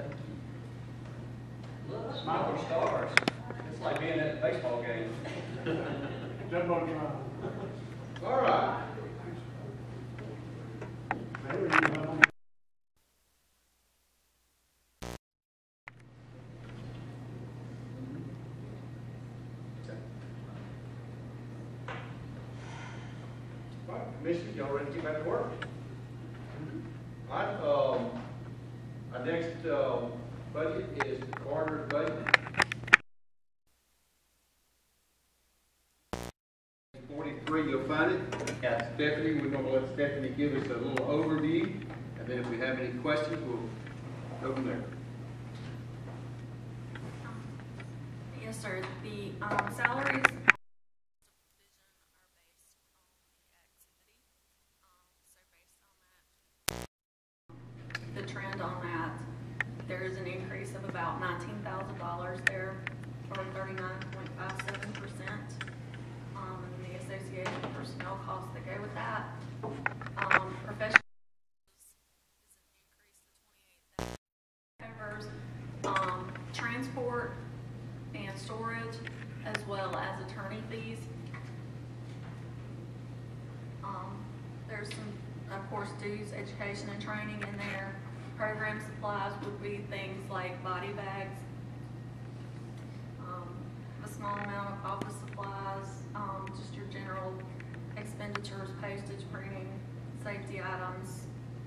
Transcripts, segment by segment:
Smiling stars. It's like being at a baseball game. All right. All right, commissioners, y'all ready to get back to work? All right, our next budget is the coroner's budget. 43, you'll find it. Yes. Stephanie, we're going to let Stephanie give us a little overview, and then if we have any questions, we'll go from there. Yes, sir. The salaries the trend on that, there is an increase of about $19,000 there, or 39.57%. And the association personnel costs that go with that. Professional is an increase to $28,000. Covers transport and storage, as well as attorney fees. There's some, of course, dues, education and training in there. Program supplies would be things like body bags, a small amount of office supplies, just your general expenditures, postage, printing, safety items.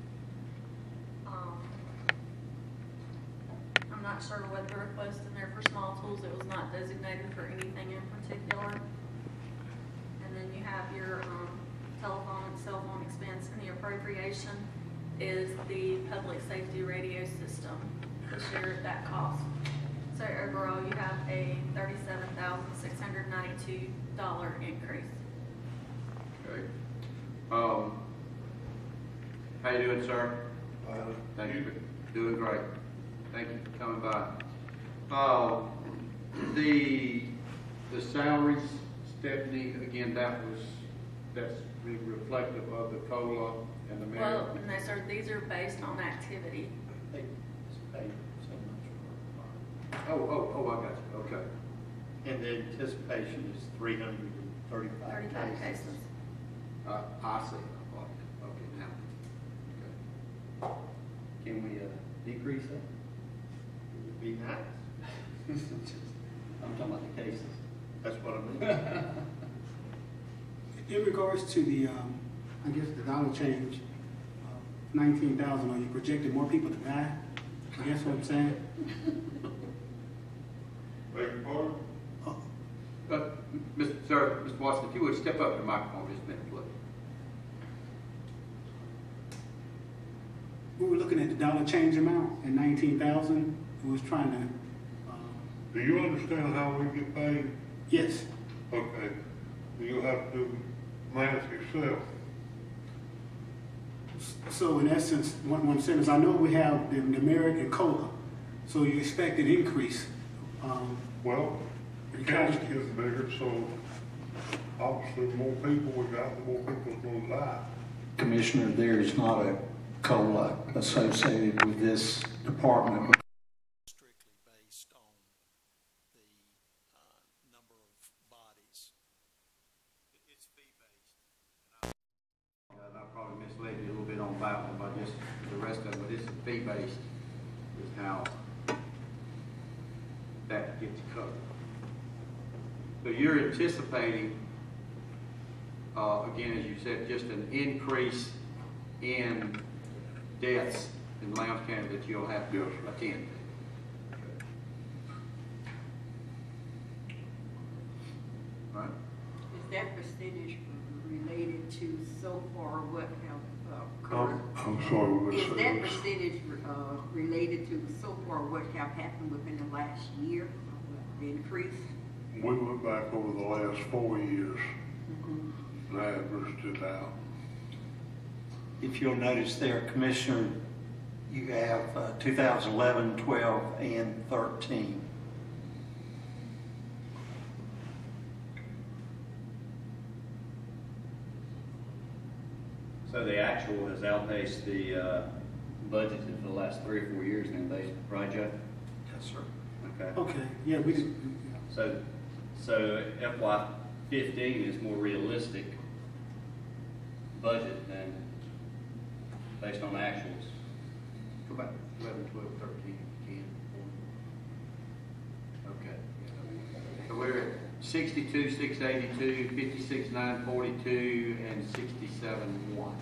I'm not sure what the request in there for small tools. It was not designated for anything in particular. And then you have your telephone and cell phone expense, and the appropriation is the public safety radio system to share that cost. So overall, you have a $37,692 increase. Okay. How you doing, sir? Thank you. Doing great. Thank you for coming by. The salaries, Stephanie, again, that's reflective of the COLA and the merit. Well, no, sir. These are based on activity. Oh, I got you. Okay. And the anticipation is 335 35 cases. I see. Okay, now. Okay. Can we decrease that? It would be nice. I'm talking about the cases. That's what I mean. In regards to the, I guess the dollar change, 19,000, are you projecting more people to die? I guess what I'm saying. Mr. Watson, if you would step up to the microphone just a minute, please. We were looking at the dollar change amount at 19,000. We was trying to. Do you understand how we get paid? Yes. Okay. You'll have to do math yourself. So in essence, one sentence, I know we have the merit and COLA, so you expect an increase. Well, the county is bigger, so obviously the more people we got, the more people's gonna die. Commissioner, there is not a COLA associated with this department. Strictly based on the number of bodies. It's fee-based. I probably misled you a little bit on that one, but just the rest of it, but it's fee-based is how that gets covered. So you're anticipating, again, as you said, just an increase in deaths in Lowndes County that you'll have to attend. Right? Is that percentage related to so far what have occurred? I'm sorry, Is that percentage related to so far what have happened within the last year, the increase? we went back over the last 4 years and averaged it out. If you'll notice there, Commissioner, you have 2011, 12, and 13. So the actual has outpaced the budgeted for the last 3 or 4 years then, basically, right, Joe? Yes, sir. Okay. Okay, yeah, we did, So FY15 is more realistic budget than based on actuals. Go back 11, 12, 13, 10. Okay. So we're at 62, 682, 56, 942, and 67, 1.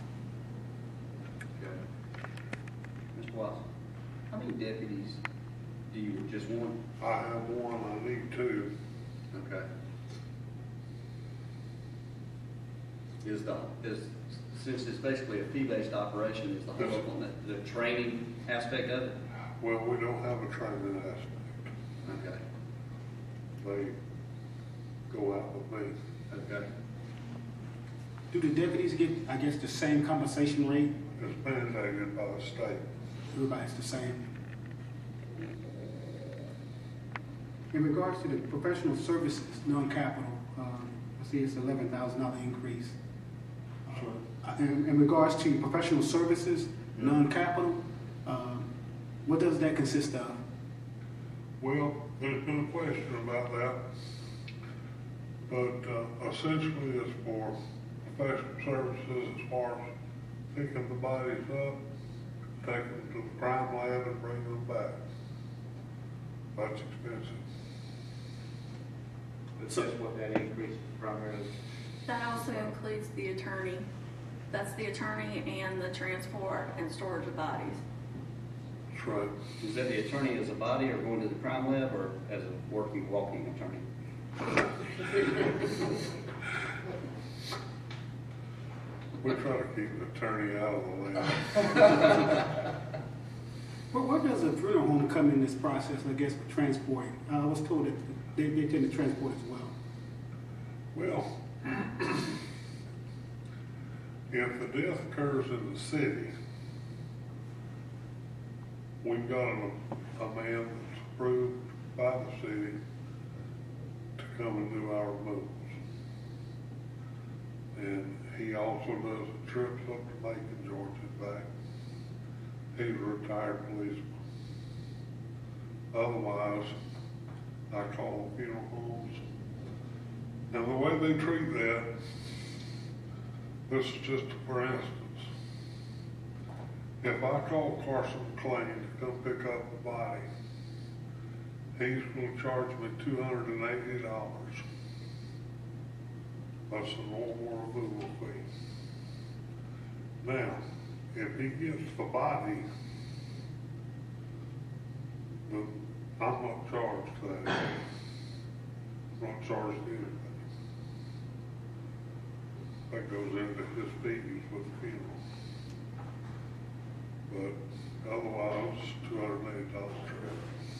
Okay. Mr. Watson, how many deputies do you, just one? I have one, I need two. Okay. Since it's basically a fee-based operation, is the whole up on the training aspect of it? Well, we don't have a training aspect. Okay. They go out with me. Okay. do the deputies get, I guess, the same compensation rate? It's mandated by the state. Everybody's the same. In regards to the professional services, non-capital, I see it's $11,000 increase. In regards to professional services, non-capital, what does that consist of? Well, there's been a question about that, but essentially it's for professional services as far as picking the bodies up, taking them to the crime lab and bringing them back. That's expensive. But that's what that increase primarily. That also includes the attorney. That's the attorney and the transport and storage of bodies. That's right. Is that the attorney as a body or going to the crime lab or as a working, walking attorney? We try to keep the attorney out of the lab. Where does a funeral home come in this process, I guess, with transporting? I was told that they tend to transport as well. Well, if the death occurs in the city, we've got a man that's approved by the city to come and do our removals. And he also does trips up to Macon, Georgia, and back. He's a retired policeman. Otherwise, I call funeral homes. And the way they treat that, this is just for instance. If I call Carson McLean to come pick up the body, he's going to charge me $280. That's the normal removal fee. Now, if he gets the body, then I'm not charged that. I'm not charged anything. That goes into his fees with the funeral. But otherwise, $280 trip.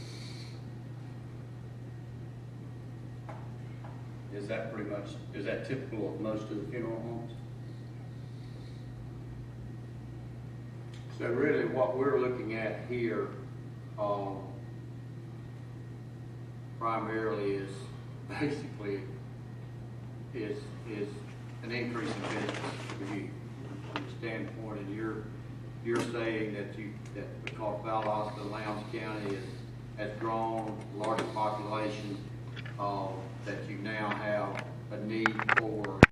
Is that pretty much, is that typical of most of the funeral homes? So really what we're looking at here, primarily is basically is an increase in business for you from the standpoint, and you're saying that because Valdosta and Lowndes County has grown, larger population, that you now have a need for